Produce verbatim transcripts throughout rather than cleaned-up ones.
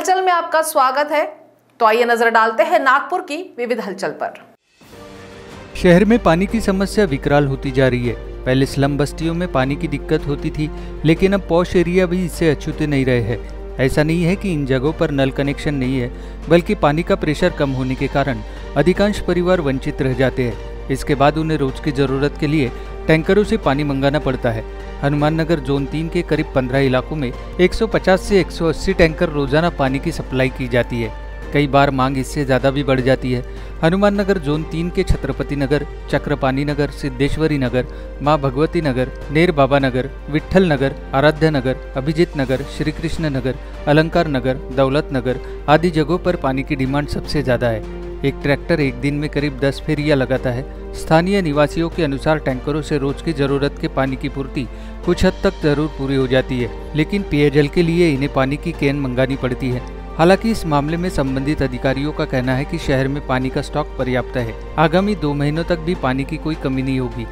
हलचल में आपका स्वागत है। तो आइए नजर डालते हैं नागपुर की विविध हलचल पर। शहर में पानी की समस्या विकराल होती जा रही है। पहले स्लम बस्तियों में पानी की दिक्कत होती थी, लेकिन अब पॉश एरिया भी इससे अछूते नहीं रहे हैं। ऐसा नहीं है कि इन जगहों पर नल कनेक्शन नहीं है, बल्कि पानी का प्रेशर कम होने के कारण अधिकांश परिवार वंचित रह जाते हैं। इसके बाद उन्हें रोज की जरूरत के लिए टैंकरों से पानी मंगाना पड़ता है। हनुमान नगर जोन तीन के करीब पंद्रह इलाकों में एक सौ पचास से एक सौ अस्सी टैंकर रोजाना पानी की सप्लाई की जाती है। कई बार मांग इससे ज़्यादा भी बढ़ जाती है। हनुमान नगर जोन तीन के छत्रपति नगर, चक्रपाणी नगर, सिद्धेश्वरी नगर, माँ भगवती नगर, नेर बाबा नगर, विट्ठल नगर, आराध्य नगर, अभिजीत नगर, श्री कृष्ण नगर, अलंकार नगर, दौलत नगर आदि जगहों पर पानी की डिमांड सबसे ज़्यादा है। एक ट्रैक्टर एक दिन में करीब दस फेरियां लगाता है। स्थानीय निवासियों के अनुसार टैंकरों से रोज की जरूरत के पानी की पूर्ति कुछ हद तक जरूर पूरी हो जाती है, लेकिन पेयजल के लिए इन्हें पानी की कैन मंगानी पड़ती है। हालांकि इस मामले में संबंधित अधिकारियों का कहना है कि शहर में पानी का स्टॉक पर्याप्त है। आगामी दो महीनों तक भी पानी की कोई कमी नहीं होगी।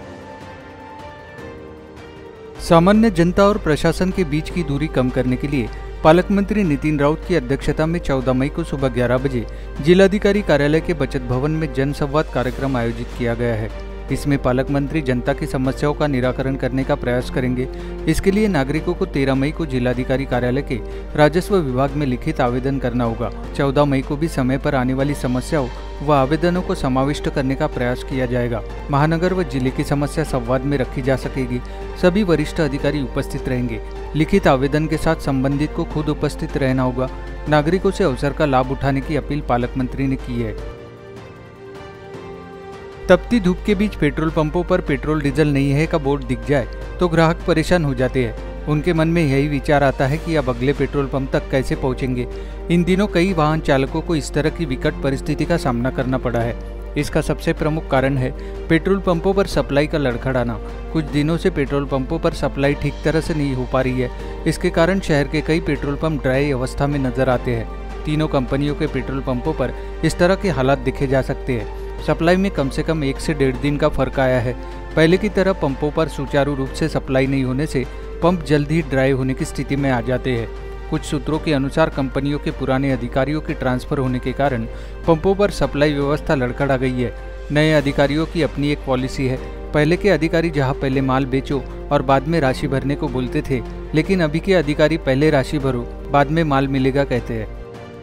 सामान्य जनता और प्रशासन के बीच की दूरी कम करने के लिए पालक मंत्री नितिन राउत की अध्यक्षता में चौदह मई को सुबह ग्यारह बजे जिलाधिकारी कार्यालय के बचत भवन में जनसंवाद कार्यक्रम आयोजित किया गया है। इसमें पालक मंत्री जनता की समस्याओं का निराकरण करने का प्रयास करेंगे। इसके लिए नागरिकों को तेरह मई को जिलाधिकारी कार्यालय के राजस्व विभाग में लिखित आवेदन करना होगा। चौदह मई को भी समय पर आने वाली समस्याओं व आवेदनों को समाविष्ट करने का प्रयास किया जाएगा। महानगर व जिले की समस्या संवाद में रखी जा सकेगी। सभी वरिष्ठ अधिकारी उपस्थित रहेंगे। लिखित आवेदन के साथ संबंधित को खुद उपस्थित रहना होगा। नागरिकों से अवसर का लाभ उठाने की अपील पालक मंत्री ने की है। तपती धूप के बीच पेट्रोल पंपों पर पेट्रोल डीजल नहीं है का बोर्ड दिख जाए तो ग्राहक परेशान हो जाते हैं। उनके मन में यही विचार आता है कि अब अगले पेट्रोल पंप तक कैसे पहुंचेंगे। इन दिनों कई वाहन चालकों को इस तरह की विकट परिस्थिति का सामना करना पड़ा है। इसका सबसे प्रमुख कारण है पेट्रोल पंपों पर सप्लाई का लड़खड़ाना। कुछ दिनों से पेट्रोल पंपों पर सप्लाई ठीक तरह से नहीं हो पा रही है। इसके कारण शहर के कई पेट्रोल पंप ड्राई अवस्था में नजर आते हैं। तीनों कंपनियों के पेट्रोल पंपों पर इस तरह के हालात देखे जा सकते हैं। सप्लाई में कम से कम एक से डेढ़ दिन का फर्क आया है। पहले की तरह पंपों पर सुचारू रूप से सप्लाई नहीं होने से पंप जल्द ही ड्राई होने की स्थिति में आ जाते हैं। कुछ सूत्रों के अनुसार कंपनियों के पुराने अधिकारियों के ट्रांसफर होने के कारण पंपों पर सप्लाई व्यवस्था लड़खड़ा गई है। नए अधिकारियों की अपनी एक पॉलिसी है। पहले के अधिकारी जहां पहले माल बेचो और बाद में राशि भरने को बोलते थे, लेकिन अभी के अधिकारी पहले राशि भरो बाद में माल मिलेगा कहते हैं।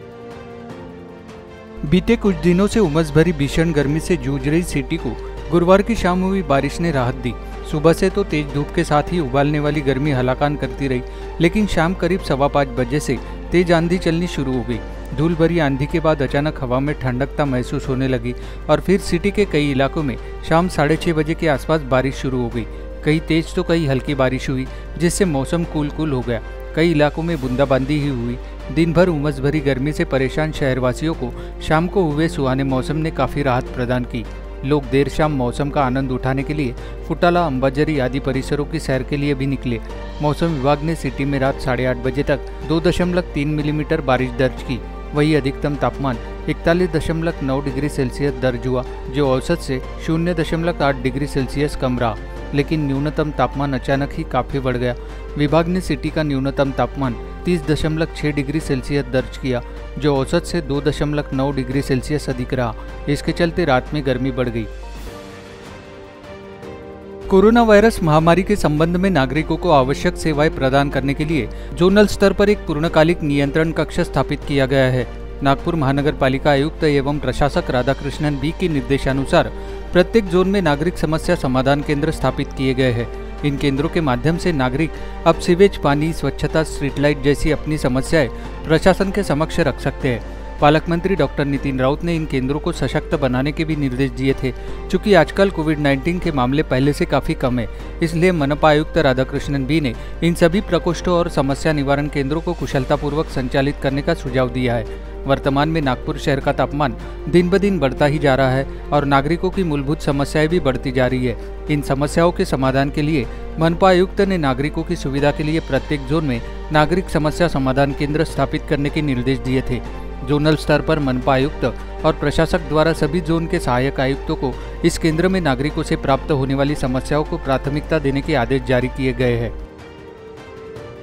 बीते कुछ दिनों से उमस भरी भीषण गर्मी से जूझ रही सिटी को गुरुवार की शाम हुई बारिश ने राहत दी। सुबह से तो तेज धूप के साथ ही उबालने वाली गर्मी हलाकान करती रही, लेकिन शाम करीब सवा पाँच बजे से तेज आंधी चलनी शुरू हो गई। धूल भरी आंधी के बाद अचानक हवा में ठंडकता महसूस होने लगी और फिर सिटी के कई इलाकों में शाम साढ़े छः बजे के आसपास बारिश शुरू हो गई। कई तेज तो कई हल्की बारिश हुई, जिससे मौसम कूल कूल हो गया। कई इलाकों में बूंदाबांदी ही हुई। दिन भर उमस भरी गर्मी से परेशान शहरवासियों को शाम को हुए सुहाने मौसम ने काफ़ी राहत प्रदान की। लोग देर शाम मौसम का आनंद उठाने के लिए फुटाला, अंबाझरी आदि परिसरों की सैर के लिए भी निकले। मौसम विभाग ने सिटी में रात साढ़े आठ बजे तक दो दशमलव तीन मिलीमीटर बारिश दर्ज की। वही अधिकतम तापमान इकतालीस दशमलव नौ डिग्री सेल्सियस दर्ज हुआ, जो औसत से शून्य दशमलव आठ डिग्री सेल्सियस कम रहा। लेकिन न्यूनतम तापमान अचानक ही काफ़ी बढ़ गया। विभाग ने सिटी का न्यूनतम तापमान तीस दशमलव छः डिग्री सेल्सियस दर्ज किया, जो औसत से दो दशमलव नौ डिग्री सेल्सियस अधिक रहा। इसके चलते रात में गर्मी बढ़ गई। कोरोना वायरस महामारी के संबंध में नागरिकों को आवश्यक सेवाएं प्रदान करने के लिए जोनल स्तर पर एक पूर्णकालिक नियंत्रण कक्ष स्थापित किया गया है। नागपुर महानगर पालिका आयुक्त एवं प्रशासक राधाकृष्णन बी के निर्देशानुसार प्रत्येक जोन में नागरिक समस्या समाधान केंद्र स्थापित किए गए हैं। इन केंद्रों के माध्यम से नागरिक अब सीवेज, पानी, स्वच्छता, स्ट्रीट लाइट जैसी अपनी समस्याएं प्रशासन के समक्ष रख सकते हैं। पालक मंत्री डॉक्टर नितिन राउत ने इन केंद्रों को सशक्त बनाने के भी निर्देश दिए थे। चूंकि आजकल कोविड नाइन्टीन के मामले पहले से काफ़ी कम है, इसलिए मनपा आयुक्त राधाकृष्णन बी ने इन सभी प्रकोष्ठों और समस्या निवारण केंद्रों को कुशलतापूर्वक संचालित करने का सुझाव दिया है। वर्तमान में नागपुर शहर का तापमान दिन ब दिन बढ़ता ही जा रहा है और नागरिकों की मूलभूत समस्याएं भी बढ़ती जा रही है। इन समस्याओं के समाधान के लिए मनपा आयुक्त ने नागरिकों की सुविधा के लिए प्रत्येक जोन में नागरिक समस्या समाधान केंद्र स्थापित करने के निर्देश दिए थे। जोनल स्तर पर मनपा आयुक्त और प्रशासक द्वारा सभी जोन के सहायक आयुक्तों को इस केंद्र में नागरिकों से प्राप्त होने वाली समस्याओं को प्राथमिकता देने के आदेश जारी किए गए हैं।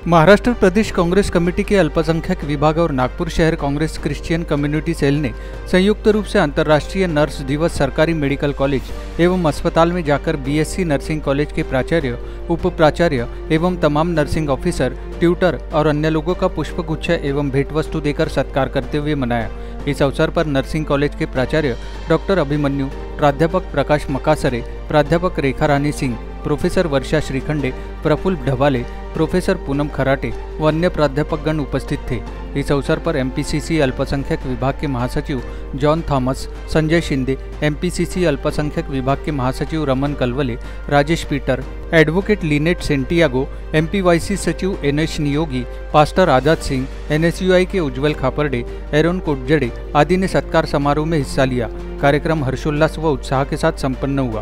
महाराष्ट्र प्रदेश कांग्रेस कमेटी के अल्पसंख्यक विभाग और नागपुर शहर कांग्रेस क्रिश्चियन कम्युनिटी सेल ने संयुक्त रूप से अंतर्राष्ट्रीय नर्स दिवस सरकारी मेडिकल कॉलेज एवं अस्पताल में जाकर बीएससी नर्सिंग कॉलेज के प्राचार्य, उप प्राचार्य एवं तमाम नर्सिंग ऑफिसर, ट्यूटर और अन्य लोगों का पुष्पगुच्छ एवं भेंट वस्तु देकर सत्कार करते हुए मनाया। इस अवसर पर नर्सिंग कॉलेज के प्राचार्य डॉक्टर अभिमन्यु, प्राध्यापक प्रकाश मकासरे, प्राध्यापक रेखा रानी सिंह, प्रोफेसर वर्षा श्रीखंडे, प्रफुल्ल ढवाले, प्रोफेसर पूनम खराटे व अन्य प्राध्यापकगण उपस्थित थे। इस अवसर पर एमपीसीसी अल्पसंख्यक विभाग के महासचिव John Thomas, Sanjay Shinde, MPCC अल्पसंख्यक विभाग के महासचिव Raman Kalwale, Rajesh Peter, advocate Lynette Santiago, MPYC सचिव NS Niyogi, pastor Azad Singh, NSUI के उज्जवल खापर्डे, एरोन कोटजड़े आदि ने सत्कार समारोह में हिस्सा लिया। कार्यक्रम हर्षोल्लास व उत्साह के साथ संपन्न हुआ।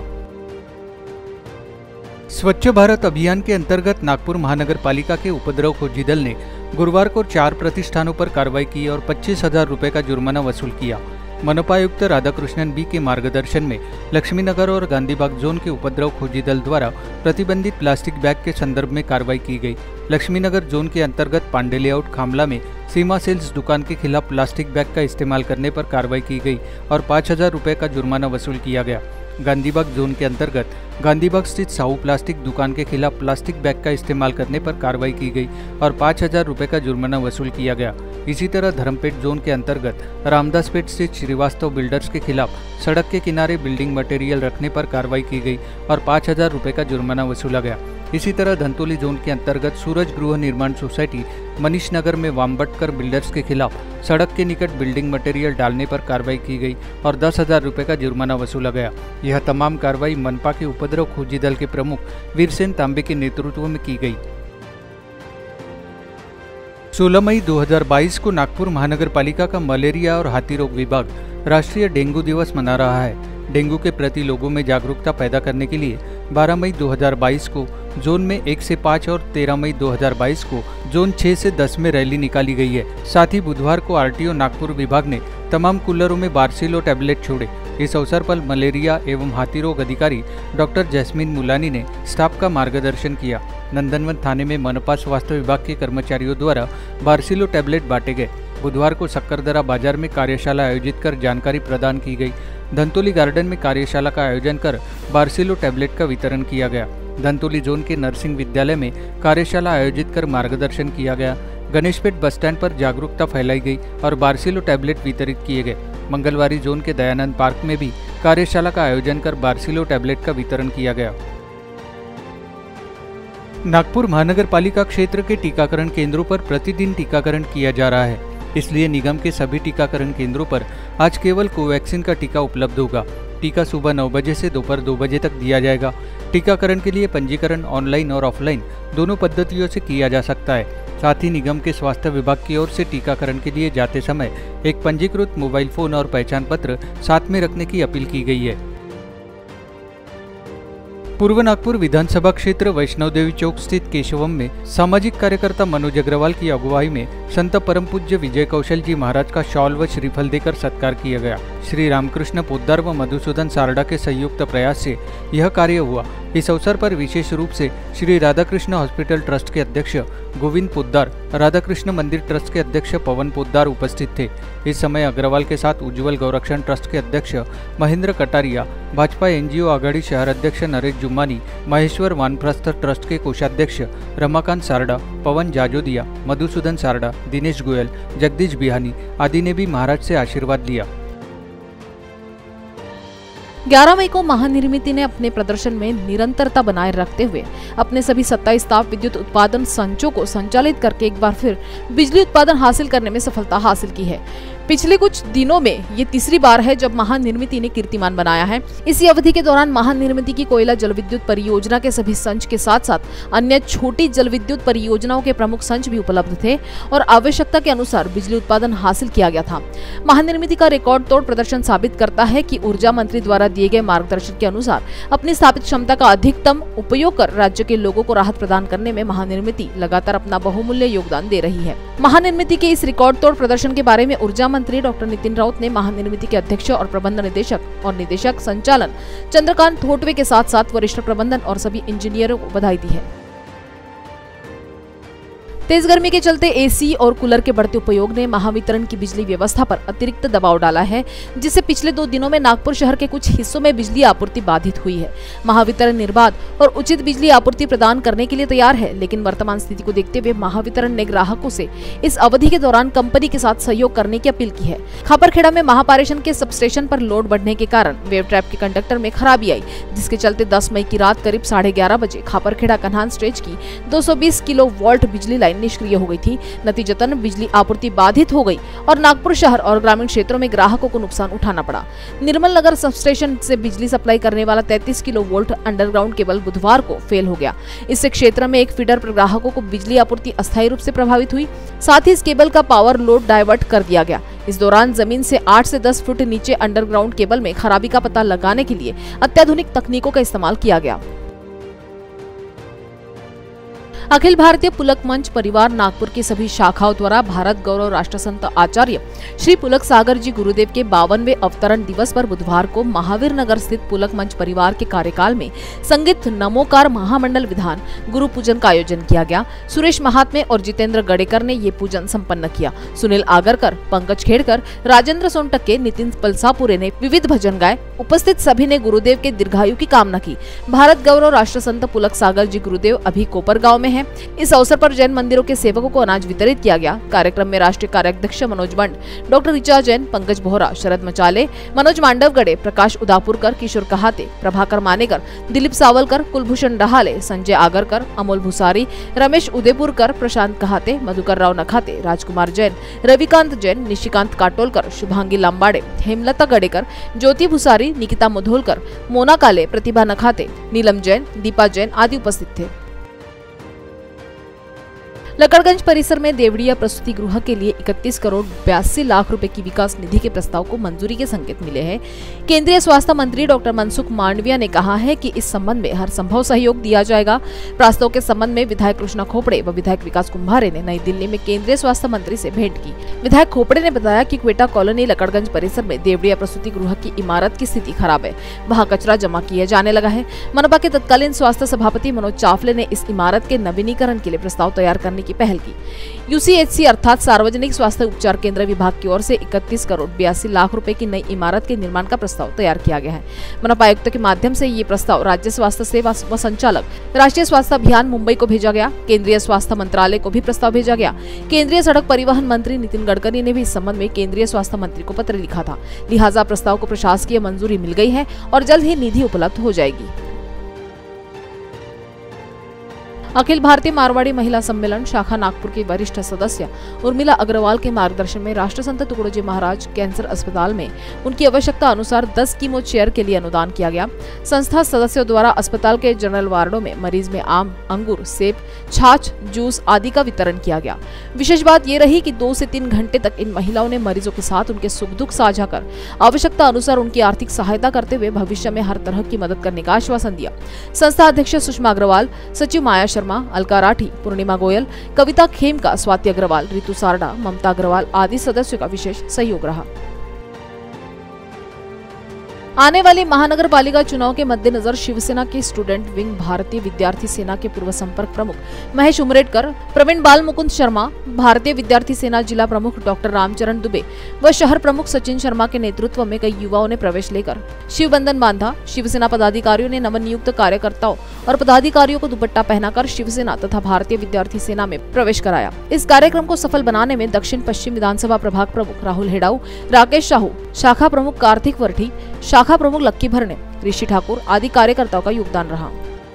स्वच्छ भारत अभियान के अंतर्गत नागपुर महानगर पालिका के उपद्रव खोजी दल ने गुरुवार को चार प्रतिष्ठानों पर कार्रवाई की और पच्चीस हजार रुपये का जुर्माना वसूल किया। मनपायुक्त राधाकृष्णन बी के मार्गदर्शन में लक्ष्मीनगर और गांधीबाग जोन के उपद्रव खोजी दल द्वारा प्रतिबंधित प्लास्टिक बैग के संदर्भ में कार्रवाई की गई। लक्ष्मीनगर जोन के अंतर्गत पांडे लेआउट खामला में सीमा सेल्स दुकान के खिलाफ प्लास्टिक बैग का इस्तेमाल करने पर कार्रवाई की गई और पाँच हजार रुपये का जुर्माना वसूल किया गया। गांधीबाग जोन के अंतर्गत गांधीबाग स्थित साहू प्लास्टिक दुकान के खिलाफ प्लास्टिक बैग का इस्तेमाल करने पर कार्रवाई की गई और पाँच हजार रुपये का जुर्माना वसूल किया गया। इसी तरह धर्मपेट जोन के अंतर्गत रामदासपेट स्थित श्रीवास्तव बिल्डर्स के खिलाफ सड़क के किनारे बिल्डिंग मटेरियल रखने पर कार्रवाई की गई और पाँच हजार रुपये का जुर्माना वसूला गया। इसी तरह धंतोली जोन के अंतर्गत सूरज गृह निर्माण सोसाइटी मनीष नगर में वामबटकर बिल्डर्स के खिलाफ सड़क के निकट बिल्डिंग मटेरियल डालने पर कार्रवाई की गई और दस हजार रुपये का जुर्माना वसूला गया। यह तमाम कार्रवाई मनपा के उपद्रव खोजी दल के प्रमुख वीरसेन तांबे के नेतृत्व में की गई। सोलह मई दो हज़ार बाईस को नागपुर महानगर पालिका का मलेरिया और हाथी रोग विभाग राष्ट्रीय डेंगू दिवस मना रहा है। डेंगू के प्रति लोगों में जागरूकता पैदा करने के लिए बारह मई दो हज़ार बाईस को जोन में एक से पाँच और तेरह मई दो हज़ार बाईस को जोन छह से दस में रैली निकाली गई है। साथ ही बुधवार को आरटीओ नागपुर विभाग ने तमाम कूलरों में बारसिलो टैबलेट छोड़े। इस अवसर पर मलेरिया एवं हाथी रोग अधिकारी डॉक्टर जैस्मिन मुलानी ने स्टाफ का मार्गदर्शन किया। नंदनवन थाने में मनपा स्वास्थ्य विभाग के कर्मचारियों द्वारा बारसिलो टैबलेट बांटे गए। बुधवार को सक्करदरा बाजार में कार्यशाला आयोजित कर जानकारी प्रदान की गई। धंतोली गार्डन में कार्यशाला का आयोजन कर बारसिलो टैबलेट का वितरण किया गया। धंतोली जोन के नर्सिंग विद्यालय में कार्यशाला आयोजित कर मार्गदर्शन किया गया। गणेशपेट बस स्टैंड पर जागरूकता फैलाई गई और बारसिलो टैबलेट वितरित किए गए। मंगलवारी जोन के दयानंद पार्क में भी कार्यशाला का आयोजन कर बारसिलो टैबलेट का वितरण किया गया। नागपुर महानगर पालिका क्षेत्र के टीकाकरण केंद्रों पर प्रतिदिन टीकाकरण किया जा रहा है, इसलिए निगम के सभी टीकाकरण केंद्रों पर आज केवल कोवैक्सीन का टीका उपलब्ध होगा। टीका सुबह नौ बजे से दोपहर दो बजे तक दिया जाएगा। टीकाकरण के लिए पंजीकरण ऑनलाइन और ऑफलाइन दोनों पद्धतियों से किया जा सकता है। साथ ही निगम के स्वास्थ्य विभाग की ओर से टीकाकरण के लिए जाते समय एक पंजीकृत मोबाइल फोन और पहचान पत्र साथ में रखने की अपील की गई है। पूर्व नागपुर विधानसभा क्षेत्र वैष्णव देवी चौक स्थित केशवम में सामाजिक कार्यकर्ता मनोज अग्रवाल की अगुवाई में संत परम पूज्य विजय कौशल जी महाराज का शॉल व श्रीफल देकर सत्कार किया गया। श्री रामकृष्ण पोद्दार व मधुसूदन सारडा के संयुक्त प्रयास से यह कार्य हुआ। इस अवसर पर विशेष रूप से श्री राधाकृष्ण हॉस्पिटल ट्रस्ट के अध्यक्ष गोविंद पोद्दार, राधाकृष्ण मंदिर ट्रस्ट के अध्यक्ष पवन पोद्दार उपस्थित थे। इस समय अग्रवाल के साथ उज्जवल गौरक्षण ट्रस्ट के अध्यक्ष महेंद्र कटारिया, भाजपा एनजीओ आघाड़ी शहर अध्यक्ष नरेश जुम्मानी, महेश्वर वानप्रस्थ ट्रस्ट के कोषाध्यक्ष रमाकांत सारडा, पवन जाजोदिया, मधुसूदन सारडा, दिनेश गोयल, जगदीश बिहानी आदि ने भी महाराज से आशीर्वाद लिया। ग्यारह मई को महानिर्मिती ने अपने प्रदर्शन में निरंतरता बनाए रखते हुए अपने सभी सत्ताईस ताप विद्युत उत्पादन संचों को संचालित करके एक बार फिर बिजली उत्पादन हासिल करने में सफलता हासिल की है। पिछले कुछ दिनों में ये तीसरी बार है जब महानिर्मिती ने कीर्तिमान बनाया है। इसी अवधि के दौरान महानिर्मिती की कोयला जल विद्युत परियोजना के सभी संच के साथ साथ अन्य छोटी जल विद्युत परियोजनाओं के प्रमुख संच भी उपलब्ध थे और आवश्यकता के अनुसार बिजली उत्पादन हासिल किया गया था। महानिर्मिती का रिकॉर्ड तोड़ प्रदर्शन साबित करता है कि ऊर्जा मंत्री द्वारा दिए गए मार्गदर्शन के अनुसार अपनी स्थापित क्षमता का अधिकतम उपयोग कर राज्य के लोगों को राहत प्रदान करने में महानिर्मिती लगातार अपना बहुमूल्य योगदान दे रही है। महानिर्मिती के इस रिकॉर्ड तोड़ प्रदर्शन के बारे में ऊर्जा मंत्री डॉक्टर नितिन राउत ने महानिर्मिती के अध्यक्ष और प्रबंध निदेशक और निदेशक संचालन चंद्रकांत थोटवे के साथ साथ वरिष्ठ प्रबंधन और सभी इंजीनियरों को बधाई दी है। तेज गर्मी के चलते एसी और कूलर के बढ़ते उपयोग ने महावितरण की बिजली व्यवस्था पर अतिरिक्त दबाव डाला है, जिससे पिछले दो दिनों में नागपुर शहर के कुछ हिस्सों में बिजली आपूर्ति बाधित हुई है। महावितरण निर्बाध और उचित बिजली आपूर्ति प्रदान करने के लिए तैयार है, लेकिन वर्तमान स्थिति को देखते हुए महावितरण ने ग्राहकों से इस अवधि के दौरान कंपनी के साथ सहयोग करने की अपील की है। खापरखेड़ा में महापारेषण के सबस्टेशन पर लोड बढ़ने के कारण वेव ट्रैप के कंडक्टर में खराबी आई, जिसके चलते दस मई की रात करीब साढ़े ग्यारह बजे खापरखेड़ा कन्हान स्टेज की दो सौ बीस किलो वोल्ट बिजली लाइन निष्क्रिय हो गई थी। नतीजतन बिजली आपूर्ति बाधित हो गई और नागपुर शहर और ग्रामीण क्षेत्रों में ग्राहकों को नुकसान उठाना पड़ा। निर्मल नगर सबस्टेशन से बिजली सप्लाई करने वाला तैंतीस किलो वोल्ट अंडरग्राउंड केबल बुधवार को फेल हो गया। इससे क्षेत्र में एक फीडर पर ग्राहकों को बिजली आपूर्ति अस्थायी रूप से प्रभावित हुई। साथ ही इस केबल का पावर लोड डाइवर्ट कर दिया गया। इस दौरान जमीन से आठ से दस फुट नीचे अंडरग्राउंड केबल में खराबी का पता लगाने के लिए अत्याधुनिक तकनीकों का इस्तेमाल किया गया। अखिल भारतीय पुलक मंच परिवार नागपुर की सभी शाखाओं द्वारा भारत गौरव राष्ट्रसंत आचार्य श्री पुलक सागर जी गुरुदेव के बावनवे अवतरण दिवस पर बुधवार को महावीर नगर स्थित पुलक मंच परिवार के कार्यकाल में संगीत नमोकार महामंडल विधान गुरु पूजन का आयोजन किया गया। सुरेश महात्मे और जितेंद्र गडेकर ने ये पूजन संपन्न किया। सुनील आगरकर, पंकज खेड़कर, राजेंद्र सोनटक्के, नितिन पलसापुरे ने विविध भजन गाए। उपस्थित सभी ने गुरुदेव के दीर्घायु की कामना की। भारत गौरव राष्ट्रसंत पुलक सागर जी गुरुदेव अभी कोपरगांव में है। इस अवसर पर जैन मंदिरों के सेवकों को अनाज वितरित किया गया। कार्यक्रम में राष्ट्रीय कार्याध्यक्ष मनोज बंड, डॉक्टर ऋचा जैन, पंकज बोहरा, शरद मचाले, मनोज मांडवगढ़े, प्रकाश उदापुरकर, किशोर कहाते, प्रभाकर मानेकर, दिलीप सावलकर, कुलभूषण डहाले, संजय आगरकर, अमोल भूसारी, रमेश उदयपुरकर, प्रशांत कहाते, मधुकर राव नखाते, राजकुमार जैन, रविकांत जैन, निशिकांत काटोलकर, शुभांगी लांबाड़े, हेमलता गडेकर, ज्योति भूसारी, निकिता मुधोलकर, मोना काले, प्रतिभा नखाते, नीलम जैन, दीपा जैन आदि उपस्थित थे। लकड़गंज परिसर में देवड़िया प्रसूति गृह के लिए इकतीस करोड़ बयासी लाख रुपए की विकास निधि के प्रस्ताव को मंजूरी के संकेत मिले हैं। केंद्रीय स्वास्थ्य मंत्री डॉक्टर मनसुख मांडविया ने कहा है कि इस संबंध में हर संभव सहयोग दिया जाएगा। प्रस्ताव के संबंध में विधायक कृष्णा खोपड़े व विधायक विकास कुंभारे ने नई दिल्ली में केंद्रीय स्वास्थ्य मंत्री से भेंट की। विधायक खोपड़े ने बताया कि क्वेटा कॉलोनी लकड़गंज परिसर में देवड़िया प्रसूति गृह की इमारत की स्थिति खराब है, वहाँ कचरा जमा किया जाने लगा है। मनपा के तत्कालीन स्वास्थ्य सभापति मनोज चावले ने इस इमारत के नवीनीकरण के लिए प्रस्ताव तैयार करने की पहल की। यूसीएचसी अर्थात सार्वजनिक स्वास्थ्य उपचार केंद्र विभाग की ओर से इकतीस करोड़ बयासी लाख रुपए की नई इमारत के निर्माण का प्रस्ताव तैयार किया गया है। मनपा आयुक्त के माध्यम से ये प्रस्ताव राज्य स्वास्थ्य सेवा व संचालक राष्ट्रीय स्वास्थ्य अभियान मुंबई को भेजा गया। केंद्रीय स्वास्थ्य मंत्रालय को भी प्रस्ताव भेजा गया। केंद्रीय सड़क परिवहन मंत्री नितिन गडकरी ने भी इस संबंध में केंद्रीय स्वास्थ्य मंत्री को पत्र लिखा था। लिहाजा प्रस्ताव को प्रशासकीय मंजूरी मिल गई है और जल्द ही निधि उपलब्ध हो जाएगी। अखिल भारतीय मारवाड़ी महिला सम्मेलन शाखा नागपुर की वरिष्ठ सदस्य उर्मिला अग्रवाल के मार्गदर्शन में राष्ट्रसंत तुकडोजी महाराज कैंसर अस्पताल में उनकी आवश्यकता अनुसार दस कीमो चेयर के लिए अनुदान किया गया। संस्था सदस्यों द्वारा अस्पताल के जनरल वार्डों में मरीज में आम, अंगूर, सेब, छाछ, जूस आदि का वितरण किया गया। विशेष बात ये रही कि दो से तीन घंटे तक इन महिलाओं ने मरीजों के साथ उनके सुख दुख साझा कर आवश्यकता अनुसार उनकी आर्थिक सहायता करते हुए भविष्य में हर तरह की मदद करने का आश्वासन दिया। संस्था अध्यक्ष सुषमा अग्रवाल, सचिव माया शर्मा, अलका राठी, पूर्णिमा गोयल, कविता खेमका, स्वाति अग्रवाल, रितु सारडा, ममता अग्रवाल आदि सदस्यों का विशेष सहयोग रहा। आने वाले महानगर पालिका चुनाव के मद्देनजर शिवसेना के स्टूडेंट विंग भारतीय विद्यार्थी सेना के पूर्व संपर्क प्रमुख महेश उमरेडकर, प्रवीण बाल मुकुंद शर्मा, भारतीय विद्यार्थी सेना जिला प्रमुख डॉक्टर रामचरण दुबे व शहर प्रमुख सचिन शर्मा के नेतृत्व में कई युवाओं ने प्रवेश लेकर शिव बंधन बांधा। शिवसेना पदाधिकारियों ने नवनियुक्त कार्यकर्ताओं और पदाधिकारियों को दुपट्टा पहनाकर शिवसेना तथा भारतीय विद्यार्थी सेना में प्रवेश कराया। इस कार्यक्रम को सफल बनाने में दक्षिण पश्चिम विधानसभा प्रभाग प्रमुख राहुल हेडाऊ, राकेश साहू, शाखा प्रमुख कार्तिक वर्ठी, शाखा प्रमुख लक्की भरने, ऋषि ठाकुर आदि कार्यकर्ताओं का योगदान रहा।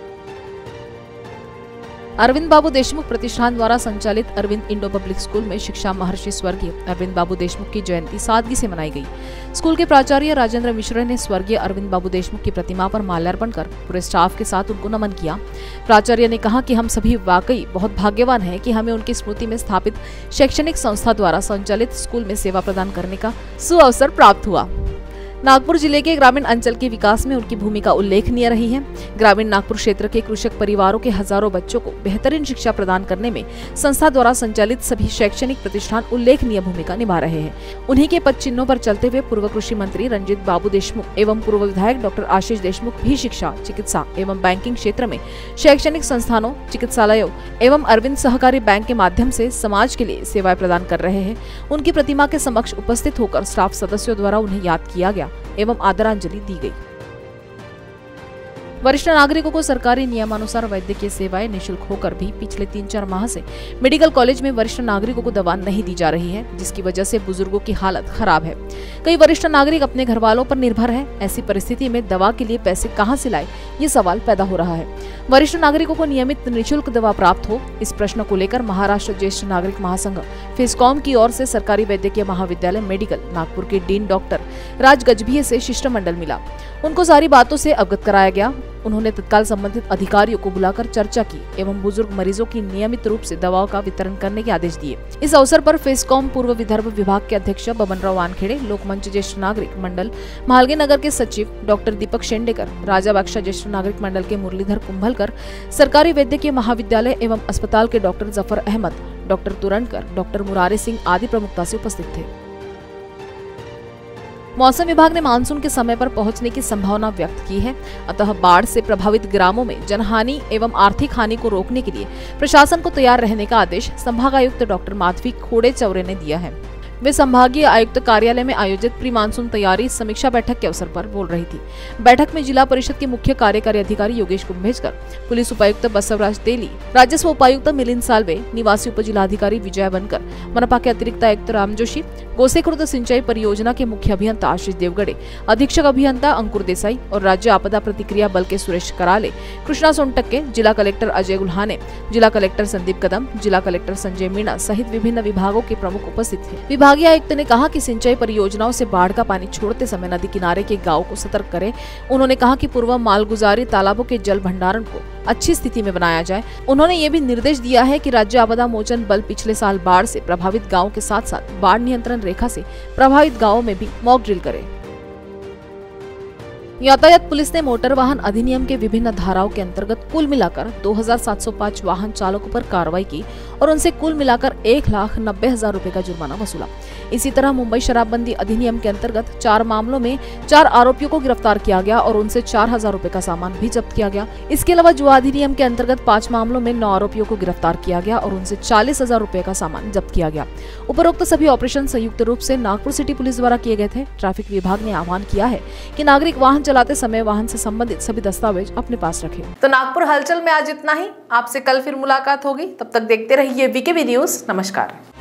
अरविंद बाबू देशमुख प्रतिष्ठान द्वारा संचालित अरविंद इंडो पब्लिक स्कूल में शिक्षा महर्षि स्वर्गीय अरविंद बाबू देशमुख की जयंती सादगी से मनाई गई। स्कूल के प्राचार्य राजेंद्र मिश्रा ने स्वर्गीय अरविंद बाबू देशमुख की प्रतिमा पर माल्यार्पण कर पूरे स्टाफ के साथ उनको नमन किया। प्राचार्य ने कहा कि हम सभी वाकई बहुत भाग्यवान हैं कि हमें उनकी स्मृति में स्थापित शैक्षणिक संस्था द्वारा संचालित स्कूल में सेवा प्रदान करने का सुअवसर प्राप्त हुआ। नागपुर जिले के ग्रामीण अंचल के विकास में उनकी भूमिका उल्लेखनीय रही है। ग्रामीण नागपुर क्षेत्र के कृषक परिवारों के हजारों बच्चों को बेहतरीन शिक्षा प्रदान करने में संस्था द्वारा संचालित सभी शैक्षणिक प्रतिष्ठान उल्लेखनीय भूमिका निभा रहे हैं। उन्हीं के पद चिन्हों पर चलते हुए पूर्व कृषि मंत्री रंजीत बाबू देशमुख एवं पूर्व विधायक डॉक्टर आशीष देशमुख भी शिक्षा, चिकित्सा एवं बैंकिंग क्षेत्र में शैक्षणिक संस्थानों, चिकित्सालयों एवं अरविंद सहकारी बैंक के माध्यम से समाज के लिए सेवाएं प्रदान कर रहे हैं। उनकी प्रतिमा के समक्ष उपस्थित होकर स्टाफ सदस्यों द्वारा उन्हें याद किया गया एवं आदरांजलि दी गई। वरिष्ठ नागरिकों को सरकारी नियमानुसार वैद्यकीय सेवाएं निःशुल्क होकर भी पिछले तीन चार माह से मेडिकल कॉलेज में वरिष्ठ नागरिकों को दवा नहीं दी जा रही है, जिसकी वजह से बुजुर्गों की हालत खराब है। कई वरिष्ठ नागरिक अपने घर वालों पर निर्भर है। ऐसी परिस्थिति में दवा के लिए पैसे कहां से लाए, ये सवाल पैदा हो रहा है। वरिष्ठ नागरिकों को नियमित निःशुल्क दवा प्राप्त हो, इस प्रश्न को लेकर महाराष्ट्र ज्येष्ठ नागरिक महासंघ फेस्कॉम की ओर से सरकारी वैद्यकीय महाविद्यालय मेडिकल नागपुर के डीन डॉक्टर राज गजभिये से शिष्टमंडल मिला। उनको सारी बातों से अवगत कराया गया। उन्होंने तत्काल संबंधित अधिकारियों को बुलाकर चर्चा की एवं बुजुर्ग मरीजों की नियमित रूप से दवाओं का वितरण करने के आदेश दिए। इस अवसर पर फेस्कॉम पूर्व विदर्भ विभाग के अध्यक्ष बबनराव वानखेड़े, लोकमंच ज्येष्ठ नागरिक मंडल म्हालगे नगर के सचिव डॉक्टर दीपक शेंडेकर, राजा बाक्षा ज्येष्ठ नागरिक मंडल के मुरलीधर कुंभलकर, सरकारी वैद्यकीय महाविद्यालय एवं अस्पताल के doctor Zafar Ahmad, doctor Turandkar, doctor Murari Singh आदि प्रमुखता से उपस्थित थे। मौसम विभाग ने मानसून के समय पर पहुंचने की संभावना व्यक्त की है, अतः बाढ़ से प्रभावित ग्रामों में जनहानि एवं आर्थिक हानि को रोकने के लिए प्रशासन को तैयार रहने का आदेश संभागायुक्त डॉक्टर माधवी खोड़े चौरे ने दिया है। वे संभागीय आयुक्त कार्यालय में आयोजित प्री मानसून तैयारी समीक्षा बैठक के अवसर पर बोल रही थी। बैठक में जिला परिषद के मुख्य कार्यकारी अधिकारी योगेश कुंभेजकर, पुलिस उपायुक्त बसवराज तेली, राजस्व उपायुक्त मिलिंद सालवे, निवासी उप जिलाधिकारी विजय बनकर, मनपा के अतिरिक्त आयुक्त राम जोशी, गोसेखुर्द सिंचाई परियोजना के मुख्य अभियंता आशीष देवगड़े, अधीक्षक अभियंता अंकुर देसाई और राज्य आपदा प्रतिक्रिया बल के सुरेश कराले, कृष्णा सोनटक्के, जिला कलेक्टर अजय गुल्हाने, जिला कलेक्टर संदीप कदम, जिला कलेक्टर संजय मीणा सहित विभिन्न विभागों के प्रमुख उपस्थित थे। विभागीय आयुक्त ने कहा कि सिंचाई परियोजनाओं से बाढ़ का पानी छोड़ते समय नदी किनारे के गांव को सतर्क करें। उन्होंने कहा कि पूर्व मालगुजारी तालाबों के जल भंडारण को अच्छी स्थिति में बनाया जाए। उन्होंने ये भी निर्देश दिया है कि राज्य आपदा मोचन बल पिछले साल बाढ़ से प्रभावित गाँव के साथ साथ बाढ़ नियंत्रण रेखा से प्रभावित गाँवों में भी मॉक ड्रिल करे। यातायात पुलिस ने मोटर वाहन अधिनियम के विभिन्न धाराओं के अंतर्गत कुल मिलाकर दो हजार सात सौ पाँच वाहन चालकों पर कार्रवाई की और उनसे कुल मिलाकर एक लाख नब्बे हजार रूपए का जुर्माना वसूला। इसी तरह मुंबई शराबबंदी अधिनियम के अंतर्गत चार मामलों में चार आरोपियों को गिरफ्तार किया गया और उनसे चार हजार रूपए का सामान भी जब्त किया गया। इसके अलावा जुआ अधिनियम के अंतर्गत पांच मामलों में नौ आरोपियों को गिरफ्तार किया गया और उनसे चालीस हजार रूपए का सामान जब्त किया गया। उपरोक्त सभी ऑपरेशन संयुक्त रूप से नागपुर सिटी पुलिस द्वारा किए गए थे। ट्रैफिक विभाग ने आह्वान किया है कि नागरिक वाहन चलाते समय वाहन से संबंधित सभी दस्तावेज अपने पास रखें। तो नागपुर हलचल में आज इतना ही। आपसे कल फिर मुलाकात होगी, तब तक देखते रहिए वीकेबी न्यूज। नमस्कार।